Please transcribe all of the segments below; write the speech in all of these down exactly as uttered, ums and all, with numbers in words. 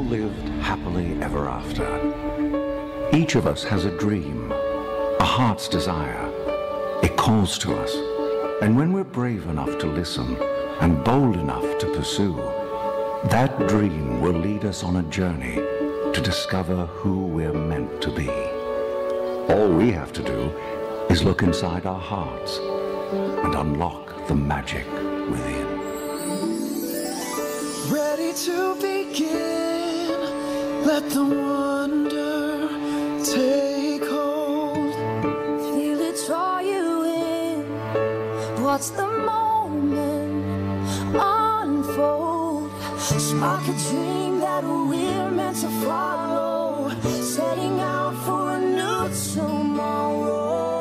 lived happily ever after. Each of us has a dream, a heart's desire. It calls to us. And when we're brave enough to listen and bold enough to pursue, that dream will lead us on a journey to discover who we're meant to be. All we have to do is look inside our hearts and unlock the magic within. Ready to begin, let the wonder take hold. Feel it draw you in, watch the moment unfold. Spark a dream that we're meant to follow, setting out for a new tomorrow.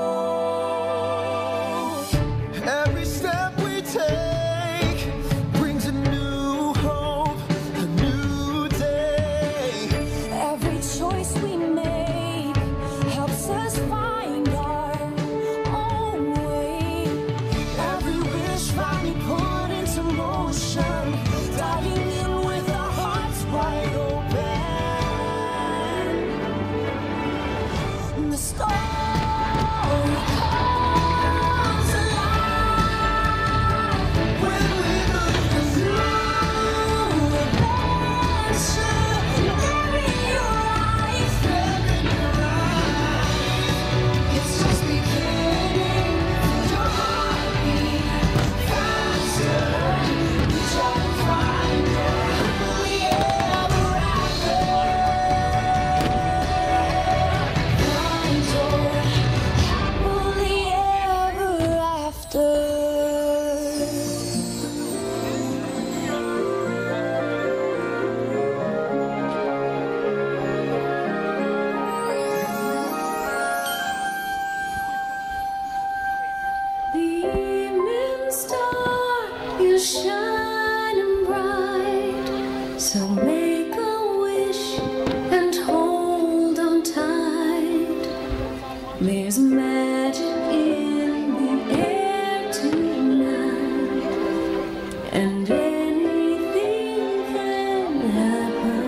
Every step we take brings a new hope, a new day. Every choice we make helps us find our own way. Every wish finally put into motion, diving in with our hearts wide open. The story comes alive when we look through adventure. There in your eyes, there in your eyes, it's just beginning. Your heartbeat faster, reach out and find it. Happily ever after. Find your happily ever after. The evening star is shining bright, so make a wish and hold on tight. There's magic in the air tonight, and anything can happen.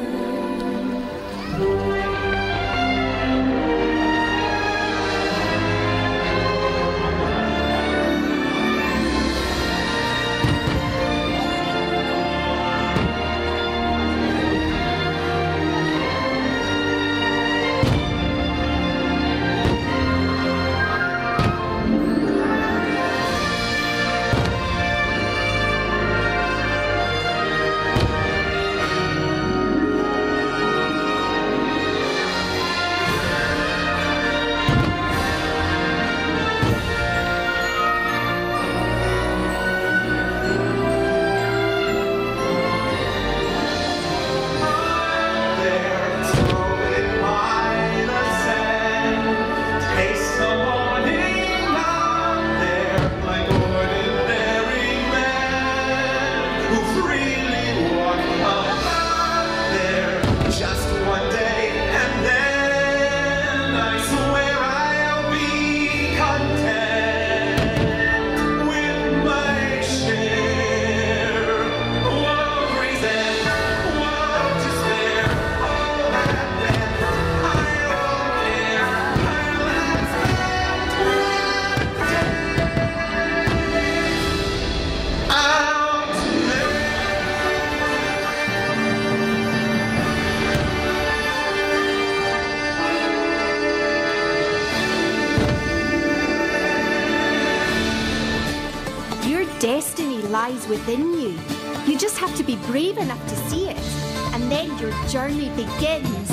Your destiny lies within you. You just have to be brave enough to see it, and then your journey begins.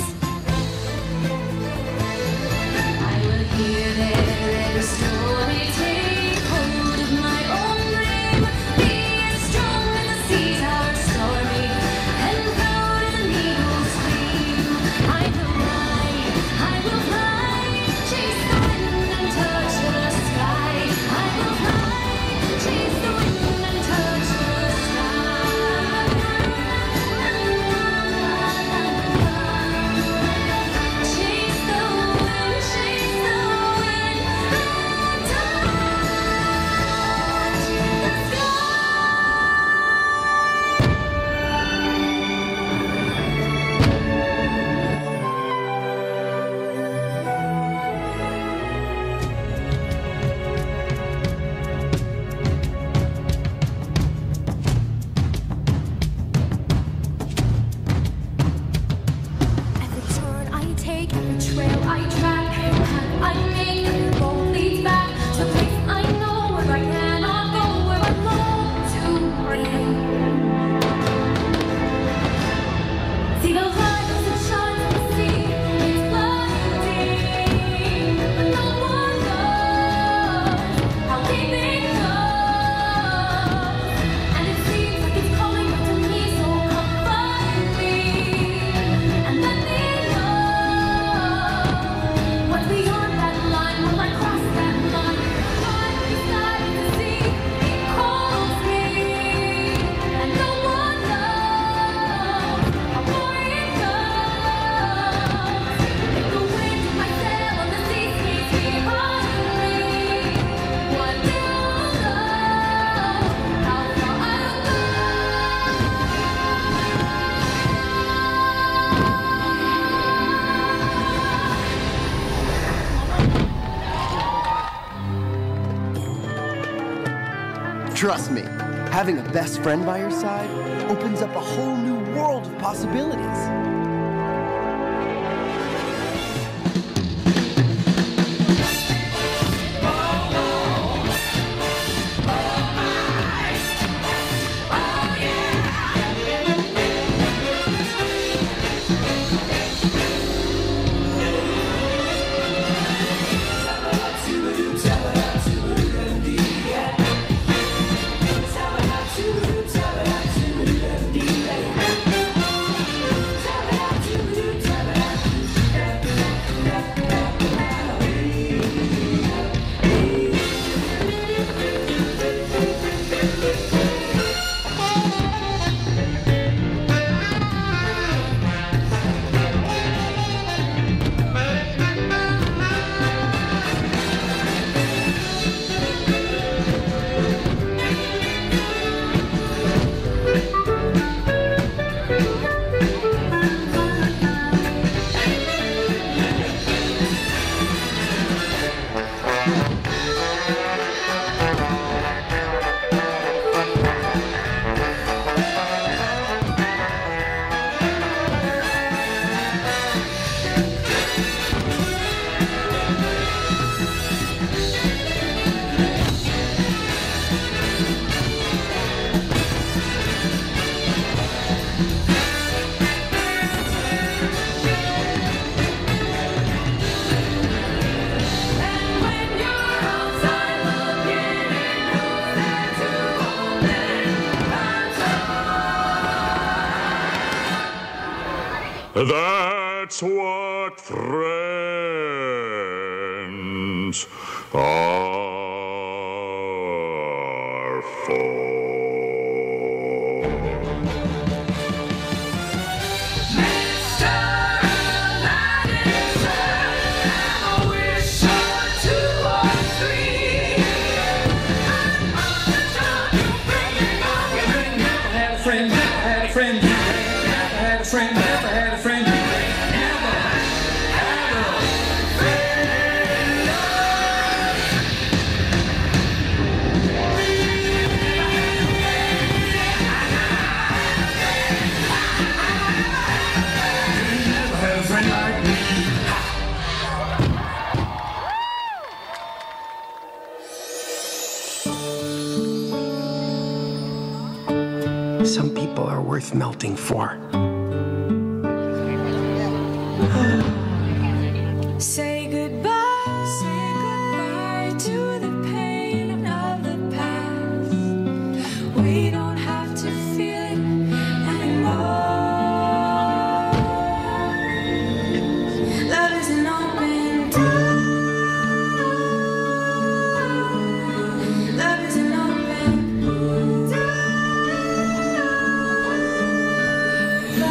I will hear their story take hold of my own dream. Be as strong as the seas are stormy, and proud as an eagle's scream. I will fly, I will fly, chase the wind and touch the sky. I will fly, chase the wind and touch the sky. Chase the wind, chase the wind. Trust me, having a best friend by your side opens up a whole new world of possibilities. That's what friends are for. Some people are worth melting for. Say goodbye, say goodbye to the pain of the past. We don't have to feel it anymore. Love is an open door. Love is an open door.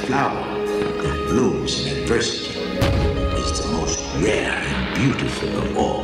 flower that blooms in adversity is the most rare and beautiful of all.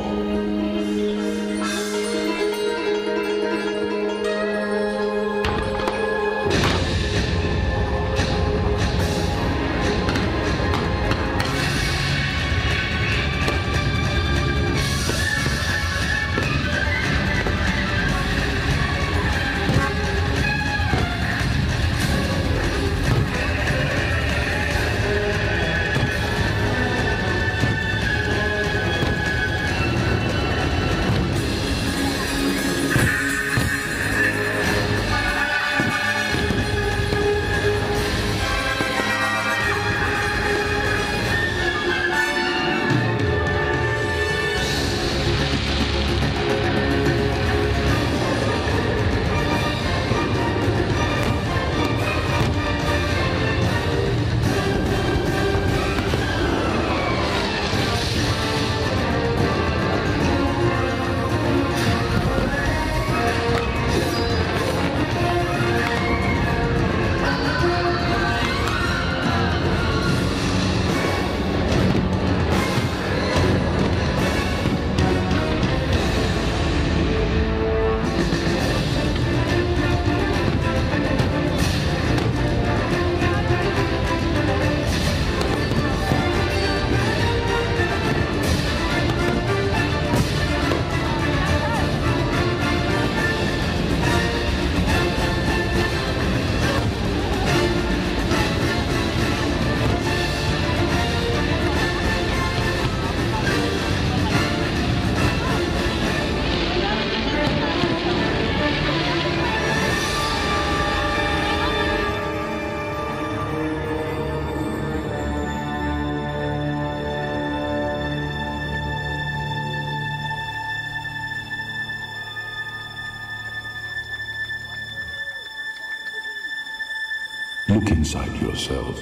Look inside yourself.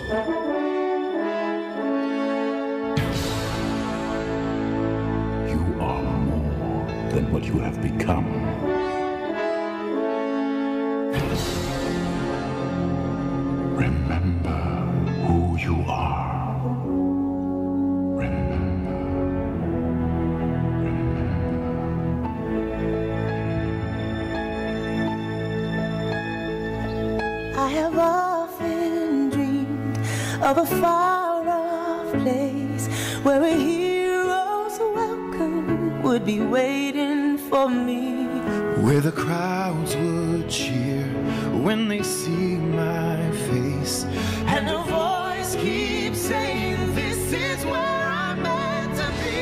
You are more than what you have become. Remember who you are. Remember. I have often dreamed of a far-off place where a hero's welcome would be waiting for me, where the crowds would cheer when they see my face, and a voice keeps saying, "This is where I'm meant to be."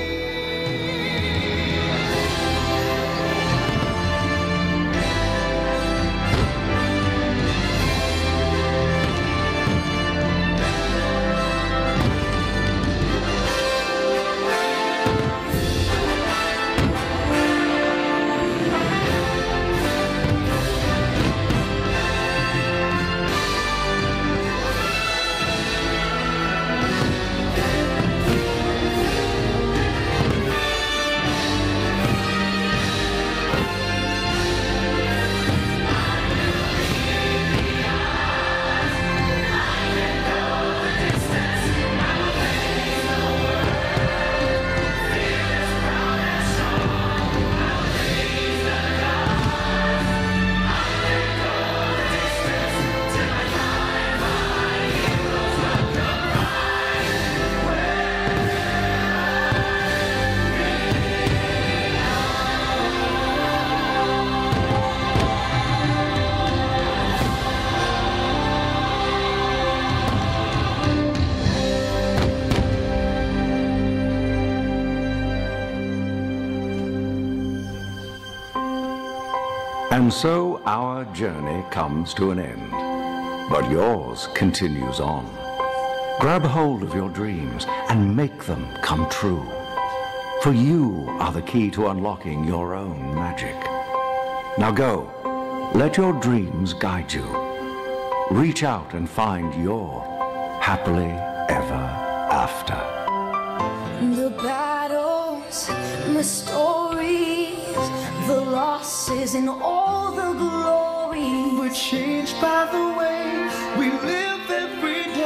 And so our journey comes to an end, but yours continues on. Grab hold of your dreams and make them come true. For you are the key to unlocking your own magic. Now go, let your dreams guide you. Reach out and find your happily ever after. The battles, the stories, the losses, and all the glory. we're changed by the way we live every day.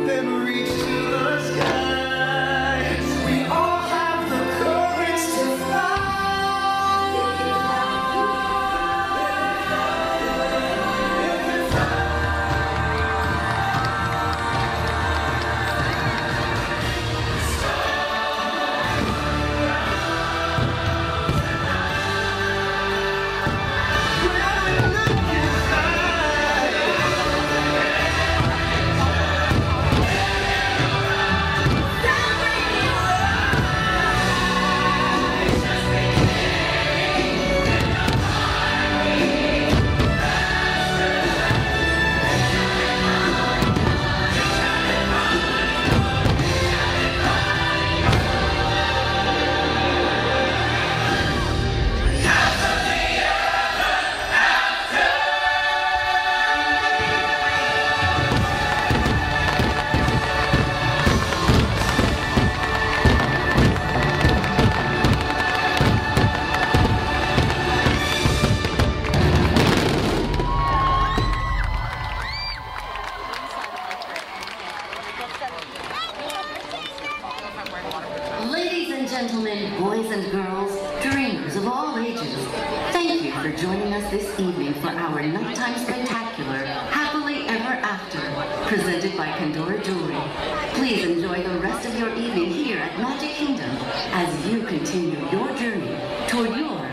then reach to the sky. We all have the courage to fly. Ladies and gentlemen, boys and girls, dreamers of all ages, thank you for joining us this evening for our nighttime spectacular, Happily Ever After, presented by Pandora Jewelry. Please enjoy the rest of your evening here at Magic Kingdom as you continue your journey toward your